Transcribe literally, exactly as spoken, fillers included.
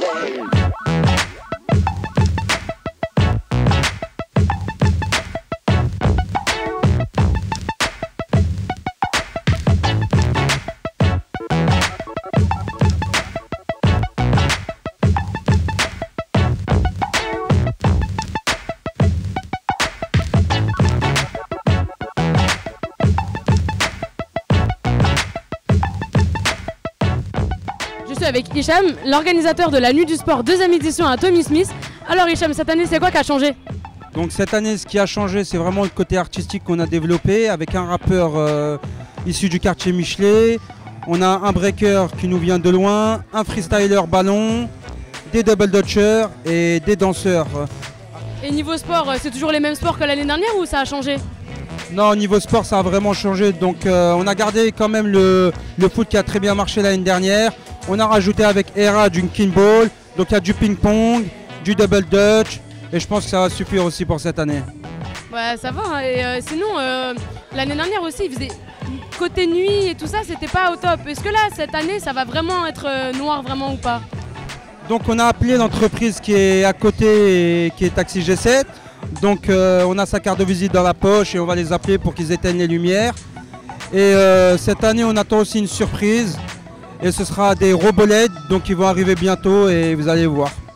Avec Hicham, l'organisateur de la Nuit du Sport deuxième édition à Tommy Smith. Alors Hicham, cette année c'est quoi qui a changé? Donc cette année ce qui a changé c'est vraiment le côté artistique qu'on a développé avec un rappeur euh, issu du quartier Michelet. On a un breaker qui nous vient de loin, un freestyler ballon, des double dutchers et des danseurs. Et niveau sport, c'est toujours les mêmes sports que l'année dernière ou ça a changé? Non, niveau sport ça a vraiment changé, donc euh, on a gardé quand même le, le foot qui a très bien marché l'année dernière. On a rajouté avec Hera du kickball, donc il y a du ping-pong, du double dutch, et je pense que ça va suffire aussi pour cette année. Ouais, ça va, hein. Et euh, sinon, euh, l'année dernière aussi, il faisait côté nuit et tout ça, c'était pas au top. Est-ce que là, cette année, ça va vraiment être euh, noir, vraiment ou pas? Donc on a appelé l'entreprise qui est à côté, et qui est Taxi G sept. Donc euh, on a sa carte de visite dans la poche et on va les appeler pour qu'ils éteignent les lumières. Et euh, cette année, on attend aussi une surprise. Et ce sera des robots L E D, donc ils vont arriver bientôt et vous allez voir.